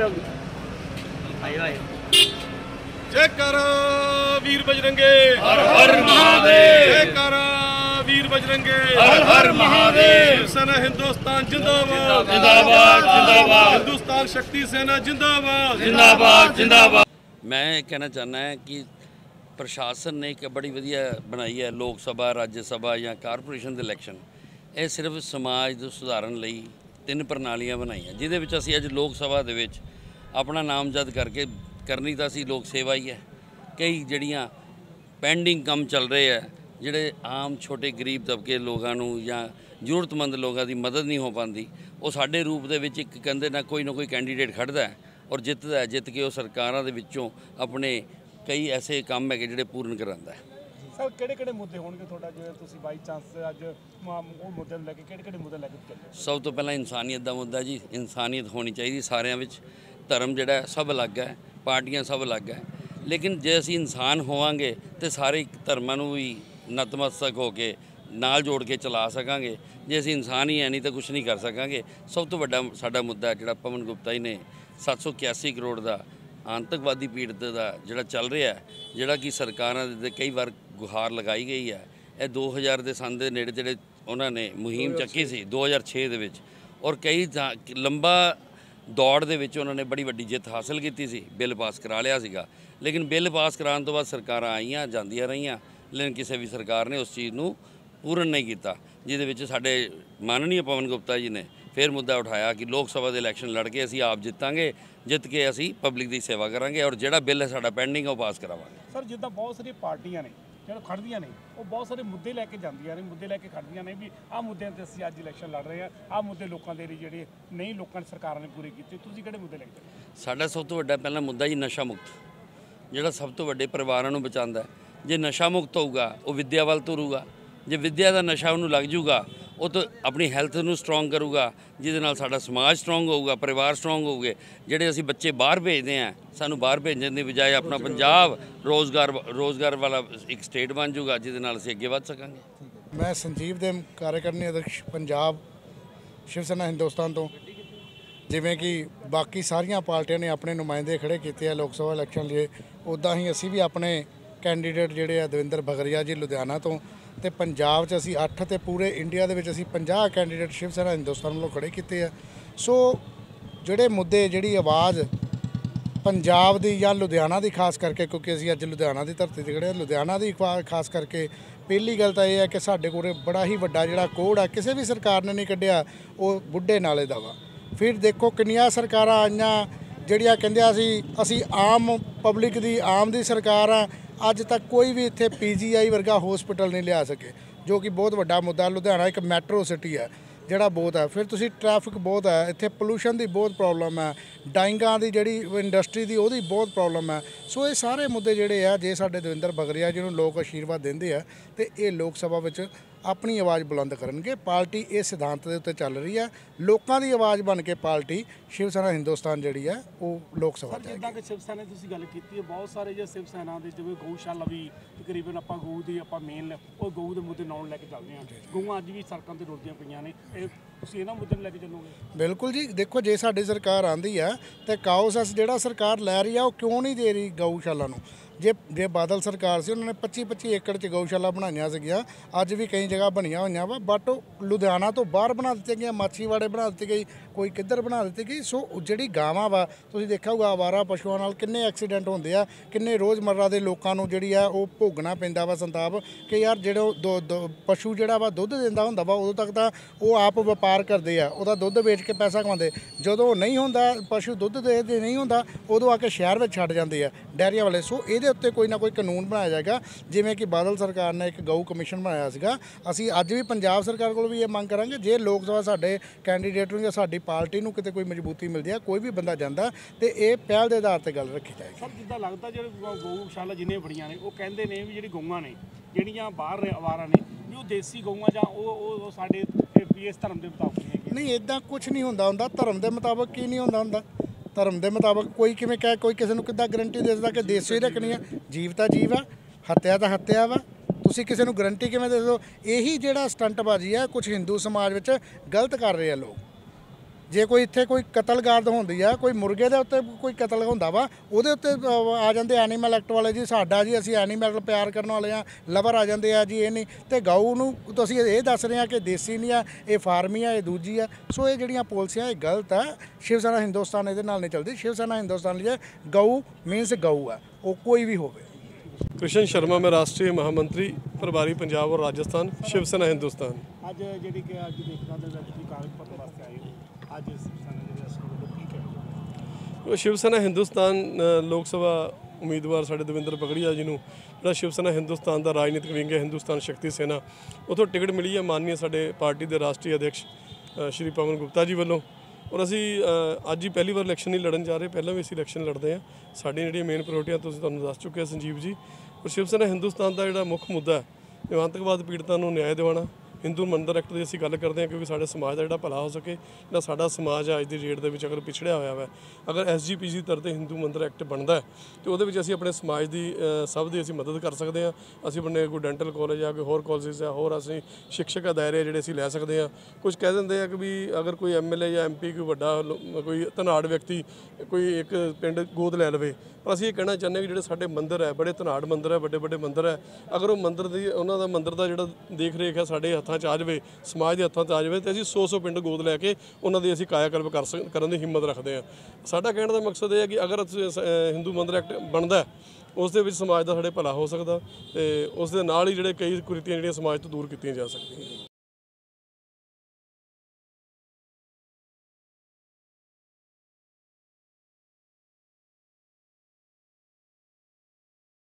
जयकारा वीर बजरंगे, हर हर महादेव। जयकारा वीर बजरंगे, हर हर महादेव। सेना हिंदुस्तान जिंदाबाद, जिंदाबाद जिंदाबाद। हिंदुस्तान शक्ति सेना जिंदाबाद, जिंदाबाद जिंदाबाद। मैं कहना चाहना है कि प्रशासन ने एक बड़ी वधिया बनाई है लोक सभा, राज्य सभा या कारपोरेशन ਦੇ ਇਲੈਕਸ਼ਨ। ਇਹ ਸਿਰਫ ਸਮਾਜ ਨੂੰ ਸੁਧਾਰਨ ਲਈ 3 ਪ੍ਰਣਾਲੀਆਂ ਬਣਾਈਆਂ, ਜਿਹਦੇ ਵਿੱਚ ਅਸੀਂ ਅੱਜ ਲੋਕ ਸਭਾ ਦੇ ਵਿੱਚ ਆਪਣਾ ਨਾਮਜ਼ਦ ਕਰਕੇ ਕਰਨੀ ਤਾਂ ਅਸੀਂ ਲੋਕ ਸੇਵਾ ਹੀ ਹੈ। ਕਈ ਜਿਹੜੀਆਂ ਪੈਂਡਿੰਗ ਕੰਮ ਚੱਲ ਰਹੇ ਹੈ, ਜਿਹੜੇ ਆਮ ਛੋਟੇ ਗਰੀਬ ਤਬਕੇ ਲੋਕਾਂ ਨੂੰ ਜਾਂ ਜ਼ਰੂਰਤਮੰਦ ਲੋਕਾਂ ਦੀ ਮਦਦ ਨਹੀਂ ਹੋ ਪਾਉਂਦੀ, ਉਹ ਸਾਡੇ ਰੂਪ ਦੇ ਵਿੱਚ ਇੱਕ ਕਹਿੰਦੇ ਨਾ ਕੋਈ ਕੈਂਡੀਡੇਟ ਖੜਦਾ ਹੈ ਔਰ ਜਿੱਤਦਾ ਹੈ। ਜਿੱਤ ਕੇ ਉਹ ਸਰਕਾਰਾਂ ਦੇ ਵਿੱਚੋਂ ਆਪਣੇ ਕਈ ਐਸੇ ਕੰਮ ਹੈ ਕਿ ਜਿਹੜੇ ਪੂਰਨ ਕਰਾਉਂਦਾ ਹੈ। ਸਰ ਕਿਹੜੇ ਮੁੱਦੇ ਹੋਣਗੇ ਤੁਹਾਡਾ, ਜਿਵੇਂ ਤੁਸੀਂ ਬਾਈ ਚਾਂਸ ਅੱਜ ਉਹ ਮੁੱਦੇ ਨੂੰ ਲੈ ਕੇ ਕਿਹੜੇ ਮੁੱਦੇ ਲੈ ਕੇ ਚੱਲੇ? ਸਭ ਤੋਂ ਪਹਿਲਾਂ ਇਨਸਾਨੀਅਤ ਦਾ ਮੁੱਦਾ ਜੀ। ਇਨਸਾਨੀਅਤ ਹੋਣੀ ਚਾਹੀਦੀ ਸਾਰਿਆਂ ਵਿੱਚ। ਧਰਮ ਜਿਹੜਾ ਸਭ ਅਲੱਗ ਹੈ, ਪਾਰਟੀਆਂ ਸਭ ਅਲੱਗ ਹੈ, ਲੇਕਿਨ ਜੇ ਅਸੀਂ ਇਨਸਾਨ ਹੋਵਾਂਗੇ ਤਾਂ ਸਾਰੇ ਧਰਮਾਂ ਨੂੰ ਵੀ ਨਤਮਸਤਕ ਹੋ ਕੇ ਨਾਲ ਜੋੜ ਕੇ ਚਲਾ ਸਕਾਂਗੇ। ਜੇ ਅਸੀਂ ਇਨਸਾਨ ਹੀ ਹੈ ਨਹੀਂ ਤਾਂ ਕੁਝ ਨਹੀਂ ਕਰ ਸਕਾਂਗੇ। ਸਭ ਤੋਂ ਵੱਡਾ ਸਾਡਾ ਮੁੱਦਾ ਜਿਹੜਾ ਪਵਨ ਗੁਪਤਾ ਜੀ ਨੇ 781 ਕਰੋੜ ਦਾ ਆਤੰਕਵਾਦੀ ਪੀੜਤ ਦਾ ਜਿਹੜਾ ਚੱਲ ਰਿਹਾ, ਜਿਹੜਾ ਕਿ ਸਰਕਾਰਾਂ ਦੇ ਕਈ ਵਾਰ ਗੁਹਾਰ ਲਗਾਈ ਗਈ ਹੈ। ਇਹ 2000 ਦੇ ਸੰਨ ਦੇ ਨੇੜੇ ਜਿਹੜੇ ਉਹਨਾਂ ਨੇ ਮੁਹਿੰਮ ਚੱਕੀ ਸੀ 2006 ਦੇ ਵਿੱਚ, ਔਰ ਕਈ ਲੰਬਾ ਦੌੜ ਦੇ ਵਿੱਚ ਉਹਨਾਂ ਨੇ ਬੜੀ ਵੱਡੀ ਜਿੱਤ ਹਾਸਲ ਕੀਤੀ ਸੀ, ਬਿੱਲ ਪਾਸ ਕਰਾ ਲਿਆ ਸੀਗਾ। ਲੇਕਿਨ ਬਿੱਲ ਪਾਸ ਕਰਾਉਣ ਤੋਂ ਬਾਅਦ ਸਰਕਾਰਾਂ ਆਈਆਂ ਜਾਂਦੀਆਂ ਰਹੀਆਂ, ਲੇਕਿਨ ਕਿਸੇ ਵੀ ਸਰਕਾਰ ਨੇ ਉਸ ਚੀਜ਼ ਨੂੰ ਪੂਰਨ ਨਹੀਂ ਕੀਤਾ, ਜਿਹਦੇ ਵਿੱਚ ਸਾਡੇ ਮਾਨਨੀय ਪਵਨ ਗੁਪਤਾ ਜੀ ਨੇ ਫਿਰ ਮੁੱਦਾ ਉਠਾਇਆ ਕਿ ਲੋਕ ਸਭਾ ਦੇ ਇਲੈਕਸ਼ਨ ਲੜ ਕੇ ਅਸੀਂ ਆਪ ਜਿੱਤਾਂਗੇ, ਜਿੱਤ ਕੇ ਅਸੀਂ ਪਬਲਿਕ ਦੀ ਸੇਵਾ ਕਰਾਂਗੇ ਔਰ ਜਿਹੜਾ ਬਿੱਲ ਹੈ ਸਾਡਾ ਪੈਂਡਿੰਗ ਉਹ ਪਾਸ ਕਰਾਵਾਂਗੇ। ਸਰ ਜਿੱਦਾਂ ਬਹੁਤ ਸਾਰੀਆਂ ਪਾਰਟੀਆਂ ਨੇ ਜਿਹੜੇ ਖੜਦੀਆਂ ਨੇ, ਉਹ ਬਹੁਤ ਸਾਰੇ ਮੁੱਦੇ ਲੈ ਕੇ ਜਾਂਦੀਆਂ ਨੇ, ਮੁੱਦੇ ਲੈ ਕੇ ਖੜਦੀਆਂ ਨੇ ਵੀ ਆਹ ਮੁੱਦਿਆਂ 'ਤੇ ਅਸੀਂ ਅੱਜ ਇਲੈਕਸ਼ਨ ਲੜ ਰਹੇ ਹਾਂ, ਆਹ ਮੁੱਦੇ ਲੋਕਾਂ ਦੇ ਲਈ ਜਿਹੜੇ ਨਹੀਂ ਲੋਕਾਂ ਨੇ ਸਰਕਾਰਾਂ ਨੇ ਪੂਰੇ ਕੀਤੇ। ਤੁਸੀਂ ਕਿਹੜੇ ਮੁੱਦੇ ਲੈ ਕੇ ਚੱਲੇ? ਸਾਡਾ ਸਭ ਤੋਂ ਵੱਡਾ ਪਹਿਲਾ ਮੁੱਦਾ ਜੀ ਨਸ਼ਾ ਮੁਕਤ, ਜਿਹੜਾ ਸਭ ਤੋਂ ਵੱਡੇ ਪਰਿਵਾਰਾਂ ਨੂੰ ਬਚਾਉਂਦਾ। ਜੇ ਨਸ਼ਾ ਮੁਕਤ ਹੋਊਗਾ ਉਹ ਵਿੱਦਿਆ ਵੱਲ ਤੁਰੂਗਾ, ਜੇ ਵਿੱਦਿਆ ਦਾ ਨਸ਼ਾ ਉਹਨੂੰ ਲੱਗ ਜੂਗਾ ਉਹ ਤਾਂ ਆਪਣੀ ਹੈਲਥ ਨੂੰ ਸਟਰੋਂਗ ਕਰੂਗਾ, ਜਿਹਦੇ ਨਾਲ ਸਾਡਾ ਸਮਾਜ ਸਟਰੋਂਗ ਹੋਊਗਾ, ਪਰਿਵਾਰ ਸਟਰੋਂਗ ਹੋਊਗੇ। ਜਿਹੜੇ ਅਸੀਂ ਬੱਚੇ ਬਾਹਰ ਭੇਜਦੇ ਹਾਂ, ਸਾਨੂੰ ਬਾਹਰ ਭੇਜਣ ਦੀ ਬਜਾਏ ਆਪਣਾ ਪੰਜਾਬ ਰੋਜ਼ਗਾਰ ਵਾਲਾ ਇੱਕ ਸਟੇਟ ਬਣ ਜੂਗਾ, ਜਿਹਦੇ ਨਾਲ ਅਸੀਂ ਅੱਗੇ ਵੱਧ ਸਕਾਂਗੇ। ਮੈਂ ਸੰਜੀਵ ਦੇ ਕਾਰਜਕਾਰਨੀ ਅਧਿਕਸ਼ ਪੰਜਾਬ ਸ਼ਿਵ ਸੈਨਾ ਹਿੰਦੁਸਤਾਨ ਤੋਂ। ਜਿਵੇਂ ਕਿ ਬਾਕੀ ਸਾਰੀਆਂ ਪਾਰਟੀਆਂ ਨੇ ਆਪਣੇ ਨੁਮਾਇੰਦੇ ਖੜੇ ਕੀਤੇ ਆ ਲੋਕ ਸਭਾ ਇਲੈਕਸ਼ਨ ਲਈ, ਉੱਦਾਂ ਹੀ ਅਸੀਂ ਵੀ ਆਪਣੇ ਕੈਂਡੀਡੇਟ ਜਿਹੜੇ ਆ ਦਵਿੰਦਰ ਬਗਰੀਆ ਜੀ ਲੁਧਿਆਣਾ ਤੋਂ, ਤੇ ਪੰਜਾਬ 'ਚ ਅਸੀਂ 8 ਤੇ ਪੂਰੇ ਇੰਡੀਆ ਦੇ ਵਿੱਚ ਅਸੀਂ 50 ਕੈਂਡੀਡੇਟ ਸ਼ਿਵ ਸੈਨਾ ਹਿੰਦੁਸਤਾਨ ਵੱਲੋਂ ਖੜੇ ਕੀਤੇ ਆ। ਸੋ ਜਿਹੜੇ ਮੁੱਦੇ, ਜਿਹੜੀ ਆਵਾਜ਼ ਪੰਜਾਬ ਦੀ ਜਾਂ ਲੁਧਿਆਣਾ ਦੀ ਖਾਸ ਕਰਕੇ, ਕਿਉਂਕਿ ਅਸੀਂ ਅੱਜ ਲੁਧਿਆਣਾ ਦੀ ਧਰਤੀ 'ਤੇ ਖੜੇ ਹਾਂ, ਲੁਧਿਆਣਾ ਦੀ ਖਾਸ ਕਰਕੇ ਪਹਿਲੀ ਗੱਲ ਤਾਂ ਇਹ ਹੈ ਕਿ ਸਾਡੇ ਕੋਲ ਬੜਾ ਹੀ ਵੱਡਾ ਜਿਹੜਾ ਕੋਡ ਆ, ਕਿਸੇ ਵੀ ਸਰਕਾਰ ਨੇ ਨਹੀਂ ਕੱਢਿਆ, ਉਹ ਬੁੱਢੇ ਨਾਲੇ ਦਾ ਵਾ। ਫਿਰ ਦੇਖੋ ਕਿੰਨੀਆਂ ਸਰਕਾਰਾਂ ਆਈਆਂ ਜਿਹੜੀਆਂ ਕਹਿੰਦੇ ਅਸੀਂ ਆਮ ਪਬਲਿਕ ਦੀ ਆਮ ਦੀ ਸਰਕਾਰ ਆ, ਅੱਜ ਤੱਕ ਕੋਈ ਵੀ ਇੱਥੇ PGI ਵਰਗਾ ਹਸਪੀਟਲ ਨਹੀਂ ਲਿਆ ਸਕੇ, ਜੋ ਕਿ ਬਹੁਤ ਵੱਡਾ ਮੁੱਦਾ। ਲੁਧਿਆਣਾ ਇੱਕ ਮੈਟਰੋ ਸਿਟੀ ਹੈ ਜਿਹੜਾ ਬਹੁਤ ਹੈ। ਫਿਰ ਤੁਸੀਂ ਟ੍ਰੈਫਿਕ ਬਹੁਤ ਹੈ ਇੱਥੇ, ਪੋਲੂਸ਼ਨ ਦੀ ਬਹੁਤ ਪ੍ਰੋਬਲਮ ਹੈ, ਡਾਈਂਗਾਂ ਦੀ ਜਿਹੜੀ ਇੰਡਸਟਰੀ ਦੀ ਉਹਦੀ ਬਹੁਤ ਪ੍ਰੋਬਲਮ ਹੈ। ਸੋ ਇਹ ਸਾਰੇ ਮੁੱਦੇ ਜਿਹੜੇ ਆ, ਜੇ ਸਾਡੇ ਦਵਿੰਦਰ ਬਗਰੀਆ ਜੀ ਨੂੰ ਲੋਕ ਆਸ਼ੀਰਵਾਦ ਦਿੰਦੇ ਆ ਤੇ ਇਹ ਲੋਕ ਸਭਾ ਵਿੱਚ ਆਪਣੀ ਆਵਾਜ਼ ਬੁਲੰਦ ਕਰਨਗੇ। ਪਾਰਟੀ ਇਹ ਸਿਧਾਂਤ ਦੇ ਉੱਤੇ ਚੱਲ ਰਹੀ ਹੈ, ਲੋਕਾਂ ਦੀ ਆਵਾਜ਼ ਬਣ ਕੇ ਪਾਰਟੀ ਸ਼ਿਵ ਸੈਨਾ ਹਿੰਦੁਸਤਾਨ ਜਿਹੜੀ ਹੈ ਉਹ ਲੋਕ ਸਭਾ ਚ। ਜਿੱਦਾਂ ਕਿ ਸ਼ਿਵ ਸੈਨਾ ਤੁਸੀਂ ਗੱਲ ਕੀਤੀ ਹੈ, ਬਹੁਤ ਸਾਰੇ ਜੇ ਸ਼ਿਵ ਸੈਨਾ ਦੇ ਜਿਵੇਂ ਗਊਸ਼ਾਲਾ ਵੀ ਤਕਰੀਬਨ ਆਪਾਂ ਗਊ ਦੀ ਮੇਨ ਉਹ ਗਊ ਦੇ ਮੁੱਦੇ ਨਾਲ ਲੈ ਕੇ ਚੱਲਦੇ ਹਾਂ। ਗਊਆਂ ਅੱਜ ਵੀ ਸੜਕਾਂ 'ਤੇ ਰੁਲਦੀਆਂ ਪਈਆਂ ਨੇ, ਇਹ ਤੁਸੀਂ ਇਹਨਾਂ ਮੁੱਦੇ ਨੂੰ ਲੈ ਕੇ ਚੱਲੋਗੇ? ਬਿਲਕੁਲ ਜੀ। ਦੇਖੋ ਜੇ ਸਾਡੀ ਸਰਕਾਰ ਆਂਦੀ ਆ ਤੇ ਕਾਉਸਸ ਜਿਹੜਾ ਸਰਕਾਰ ਲੈ ਰਹੀ ਆ ਉਹ ਕਿਉਂ ਨਹੀਂ ਦੇ ਰਹੀ ਗਊਸ਼ਾਲਾ ਨੂੰ? ਜੇ ਬਾਦਲ ਸਰਕਾਰ ਸੀ ਉਹਨਾਂ ਨੇ 25-25 ਏਕੜ 'ਚ ਗਊਸ਼ਾਲਾ ਬਣਾਈਆਂ ਸੀਗੀਆਂ, ਅੱਜ ਵੀ ਕਈ ਜਗ੍ਹਾ ਬਣੀਆਂ ਹੋਈਆਂ ਵਾ, ਬਟ ਲੁਧਿਆਣਾ ਤੋਂ ਬਾਹਰ ਬਣਾ ਦਿੱਤੀਆਂ ਗਈਆਂ, ਮਾਛੀਵਾੜੇ ਬਣਾ ਦਿੱਤੀ ਗਈ, ਕੋਈ ਕਿੱਧਰ ਬਣਾ ਦਿੱਤੀ ਗਈ। ਸੋ ਜਿਹੜੀ ਗਾਵਾਂ ਵਾ, ਤੁਸੀਂ ਦੇਖਿਆ ਹੋਊਗਾ ਆਵਾਰਾ ਪਸ਼ੂਆਂ ਨਾਲ ਕਿੰਨੇ ਐਕਸੀਡੈਂਟ ਹੁੰਦੇ ਆ, ਕਿੰਨੇ ਰੋਜ਼ਮਰਰਾ ਦੇ ਲੋਕਾਂ ਨੂੰ ਜਿਹੜੀ ਆ ਉਹ ਭੋਗਣਾ ਪੈਂਦਾ ਵਾ ਸੰਤਾਪ ਕਿ ਯਾਰ ਜਿਹੜਾ ਪਸ਼ੂ ਜਿਹੜਾ ਵਾ ਦੁੱਧ ਦਿੰਦਾ ਹੁੰਦਾ ਵਾ, ਉਦੋਂ ਤੱਕ ਤਾਂ ਉਹ ਆਪ ਵਪਾਰ ਕਰਦੇ ਆ, ਉਹਦਾ ਦੁੱਧ ਵੇਚ ਕੇ ਪੈਸਾ ਕਮਾਉਂਦੇ। ਜਦੋਂ ਨਹੀਂ ਹੁੰਦਾ ਪਸ਼ੂ ਦੁੱਧ ਦੇ ਨਹੀਂ ਹੁੰਦਾ, ਉਦੋਂ ਆ ਕੇ ਸ਼ਹਿਰ ਵਿੱਚ ਛੱਡ ਜਾਂਦੇ ਆ ਡੈਰੀਆਂ ਵਾਲੇ। ਸੋ ਇਹਦੇ ਉੱਤੇ ਕੋਈ ਨਾ ਕੋਈ ਕਾਨੂੰਨ ਬਣਾਇਆ ਜਾਏਗਾ, ਜਿਵੇਂ ਕਿ ਬਾਦਲ ਸਰਕਾਰ ਨੇ ਇੱਕ ਗਊ ਕਮਿਸ਼ਨ ਬਣਾਇਆ ਸੀਗਾ। ਅਸੀਂ ਅੱਜ ਵੀ ਪੰਜਾਬ ਸਰਕਾਰ ਕੋਲ ਵੀ ਇਹ ਮੰਗ ਕਰਾਂਗੇ, ਜੇ ਲੋਕ ਸਭਾ ਸਾਡੇ ਕੈਂਡੀਡੇਟ ਨੂੰ ਜਾਂ ਸਾਡੀ ਪਾਰਟੀ ਨੂੰ ਕਿਤੇ ਕੋਈ ਮਜ਼ਬੂਤੀ ਮਿਲਦੀ ਹੈ, ਕੋਈ ਵੀ ਬੰਦਾ ਜਾਂਦਾ, ਤੇ ਇਹ ਪਹਿਲ ਦੇ ਆਧਾਰ ਤੇ ਗੱਲ ਰੱਖੀ ਜਾਏਗੀ। ਸਰ ਜਿੱਦਾਂ ਲੱਗਦਾ ਜਿਹੜੇ ਗਊਸ਼ਾਲਾ ਜਿੰਨੇ ਬੜੀਆਂ ਨੇ, ਉਹ ਕਹਿੰਦੇ ਨੇ ਵੀ ਜਿਹੜੀ ਗਊਆਂ ਨੇ ਜਿਹੜੀਆਂ ਬਾਹਰ ਆਵਾਰਾ ਨੇ ਵੀ ਉਹ ਦੇਸੀ ਗਊਆਂ ਜਾਂ ਉਹ ਸਾਡੇ ਇਸ ਧਰਮ ਦੇ ਮੁਤਾਬਕ ਨਹੀਂ, ਇੱਦਾਂ ਕੁਝ ਨਹੀਂ ਹੁੰਦਾ। ਧਰਮ ਦੇ ਮੁਤਾਬਕ ਕੀ ਨਹੀਂ ਹੁੰਦਾ? ਧਰਮ ਦੇ ਮੁਤਾਬਕ ਕੋਈ ਕਿਵੇਂ ਕਹਿ, ਕੋਈ ਕਿਸੇ ਨੂੰ ਕਿੱਦਾਂ ਗਰੰਟੀ ਦੇ ਸਕਦਾ ਕਿ ਦੇਸੀ ਰੱਖਣੀ ਆ? ਜੀਵ ਤਾਂ ਜੀਵ ਆ, ਹੱਤਿਆ ਤਾਂ ਹੱਤਿਆ ਵਾ। ਤੁਸੀਂ ਕਿਸੇ ਨੂੰ ਗਰੰਟੀ ਕਿਵੇਂ ਦੇ ਦਿਓ? ਇਹੀ ਜਿਹੜਾ ਸਟੰਟਬਾਜ਼ੀ ਆ ਕੁਝ ਹਿੰਦੂ ਸਮਾਜ ਵਿੱਚ ਗਲਤ ਕਰ ਰਹੇ ਆ ਲੋਕ। ਜੇ ਕੋਈ ਇੱਥੇ ਕੋਈ ਕਤਲਗਾਰਦ ਹੁੰਦੀ ਆ, ਕੋਈ ਮੁਰਗੇ ਦੇ ਉੱਤੇ ਕੋਈ ਕਤਲ ਹੁੰਦਾ ਵਾ, ਉਹਦੇ ਉੱਤੇ ਆ ਜਾਂਦੇ ਐਨੀਮਲ ਐਕਟ ਵਾਲੇ ਜੀ, ਸਾਡਾ ਜੀ ਅਸੀਂ ਐਨੀਮਲ ਪਿਆਰ ਕਰਨ ਵਾਲੇ ਆ, ਲਵਰ ਆ ਜਾਂਦੇ ਆ ਜੀ, ਇਹ ਨਹੀਂ। ਤੇ ਗਊ ਨੂੰ ਤੁਸੀਂ ਇਹ ਦੱਸ ਰਹੇ ਆ ਕਿ ਦੇਸੀ ਨਹੀਂ ਆ, ਇਹ ਫਾਰਮੀ ਆ, ਇਹ ਦੂਜੀ ਆ। ਸੋ ਇਹ ਜਿਹੜੀਆਂ ਪਾਲਿਸੀਆਂ ਇਹ ਗਲਤ ਆ। ਸ਼ਿਵ ਸੈਨਾ ਹਿੰਦੁਸਤਾਨ ਇਹਦੇ ਨਾਲ ਨਹੀਂ ਚੱਲਦੀ। ਸ਼ਿਵ ਸੈਨਾ ਹਿੰਦੁਸਤਾਨ ਲਈ ਗਊ ਮੀਨਸ ਗਊ ਆ, ਉਹ ਕੋਈ ਵੀ ਹੋਵੇ। कृष्ण शर्मा मैं राष्ट्रीय महामंत्री प्रभारी पंजाब और राजस्थान शिवसेना हिंदुस्तान। ਅੱਜ ਜਿਹੜੀ ਕਿ ਅੱਜ ਦੇਖਣਾ ਦੇ ਵਿੱਚ ਵੀ ਕਾਗਜ਼ ਪੱਤਰ ਵਾਸਤੇ ਆਏ ਹੋ, ਅੱਜ ਸਿਵਸੈਨਾ ਜਿਹੜੇ ਅਸਲ ਵਿੱਚ ਕੀ ਕਹਿਣਾ? शिवसेना हिंदुस्तान लोक सभा उम्मीदवार साढ़े दविंदर पगड़िया जी ਨੂੰ ਜਿਹੜਾ शिवसेना हिंदुस्तान ਦਾ ਰਾਜਨੀਤਿਕ ਵਿੰਗ ਹੈ ਹਿੰਦੁਸਤਾਨ ਸ਼ਕਤੀ ਸੈਨਾ, ਉੱਥੋਂ ਟਿਕਟ ਮਿਲੀ ਹੈ ਮਾਨनीय ਸਾਡੇ ਪਾਰਟੀ ਦੇ ਰਾਸ਼ਟਰੀ ਅਧਿਕਸ਼ ਸ਼੍ਰੀ ਪਵਨ ਗੁਪਤਾ ਜੀ ਵੱਲੋਂ। ਔਰ ਅਸੀਂ ਅੱਜ ਹੀ ਪਹਿਲੀ ਵਾਰ ਇਲੈਕਸ਼ਨ ਨਹੀਂ ਲੜਨ ਜਾ ਰਹੇ, ਪਹਿਲਾਂ ਵੀ ਅਸੀਂ ਇਲੈਕਸ਼ਨ ਲੜਦੇ ਹਾਂ। ਸਾਡੀਆਂ ਜਿਹੜੀਆਂ ਮੇਨ ਪ੍ਰਾਇੋਰਟੀਆਂ ਤੁਸੀਂ ਤੁਹਾਨੂੰ ਦੱਸ ਚੁੱਕੇ ਸੰਜੀਵ ਜੀ। ਔਰ ਸ਼ਿਵਸੈਨਾ ਹਿੰਦੁਸਤਾਨ ਦਾ ਜਿਹੜਾ ਮੁੱਖ ਮੁੱਦਾ ਹੈ ਆਤੰਕਵਾਦ ਪੀੜਤਾਂ ਨੂੰ ਨਿਆਂ ਦਿਵਾਉਣਾ। ਹਿੰਦੂ ਮੰਦਰ ਐਕਟ ਦੀ ਅਸੀਂ ਗੱਲ ਕਰਦੇ ਹਾਂ ਕਿਉਂਕਿ ਸਾਡੇ ਸਮਾਜ ਦਾ ਜਿਹੜਾ ਭਲਾ ਹੋ ਸਕੇ। ਜਿਹੜਾ ਸਾਡਾ ਸਮਾਜ ਆ ਅੱਜ ਦੀ ਡੇਟ ਦੇ ਵਿੱਚ ਅਗਰ ਪਿਛੜਿਆ ਹੋਇਆ ਵਾ, ਅਗਰ SGPC ਤਰ ਤੇ ਹਿੰਦੂ ਮੰਦਰ ਐਕਟ ਬਣਦਾ ਤੇ ਉਹਦੇ ਵਿੱਚ ਅਸੀਂ ਆਪਣੇ ਸਮਾਜ ਦੀ ਸਭ ਦੀ ਅਸੀਂ ਮਦਦ ਕਰ ਸਕਦੇ ਹਾਂ। ਅਸੀਂ ਆਪਣੇ ਕੋਈ ਡੈਂਟਲ ਕਾਲਜ ਆ, ਕੋਈ ਹੋਰ ਕਾਲਜਿਸ ਆ, ਹੋਰ ਅਸੀਂ ਸਿੱਖਿਅਕ ਅਦਾਰੇ ਜਿਹੜੇ ਅਸੀਂ ਲੈ ਸਕਦੇ ਹਾਂ। ਕੁਝ ਕਹਿ ਦਿੰਦੇ ਆ ਕਿ ਵੀ ਅਗਰ ਕੋਈ MLA ਜਾਂ MP ਕੋਈ ਵੱਡਾ ਕੋਈ ਧਨਾੜ ਵਿਅਕਤੀ ਕੋਈ ਇੱਕ ਪਿੰਡ ਗੋਦ ਲੈ ਲਵੇ, ਪਰ ਅਸੀਂ ਇਹ ਕਹਿਣਾ ਚਾਹੁੰਦੇ ਹਾਂ ਕਿ ਜਿਹੜੇ ਸਾਡੇ ਮੰਦਰ ਹੈ, ਬੜੇ ਧਨਾੜ ਮੰਦਰ ਹੈ, ਵੱਡੇ ਵੱਡੇ ਮੰਦਰ ਹੈ, ਅਗਰ ਉਹ ਮੰਦਰ ਦੀ ਉਹਨਾਂ ਦਾ ਮੰਦਰ ਦਾ ਜਿਹੜਾ ਦੇਖ ਰੇਖ ਹੈ ਸਾਡੇ ਹੱਥਾਂ 'ਚ ਆ ਜਾਵੇ, ਸਮਾਜ ਦੇ ਹੱਥਾਂ 'ਚ ਆ ਜਾਵੇ, ਤੇ ਅਸੀਂ 100 ਪਿੰਡ ਗੋਦ ਲੈ ਕੇ ਉਹਨਾਂ ਦੀ ਅਸੀਂ ਕਾਇਆਕਲਪ ਕਰਨ ਦੀ ਹਿੰਮਤ ਰੱਖਦੇ ਹਾਂ। ਸਾਡਾ ਕਹਿਣ ਦਾ ਮਕਸਦ ਇਹ ਹੈ ਕਿ ਅਗਰ ਹਿੰਦੂ ਮੰਦਰ ਐਕਟ ਬਣਦਾ ਉਸ ਦੇ ਵਿੱਚ ਸਮਾਜ ਦਾ ਸਾਡੇ ਭਲਾ ਹੋ ਸਕਦਾ ਤੇ ਉਸ ਦੇ ਨਾਲ ਹੀ ਜਿਹੜੇ ਕਈ ਕੁਰੀਤੀਆਂ ਜਿਹੜੀਆਂ ਸਮਾਜ ਤੋਂ ਦੂਰ ਕੀਤੀਆਂ ਜਾ ਸਕਦੀਆਂ।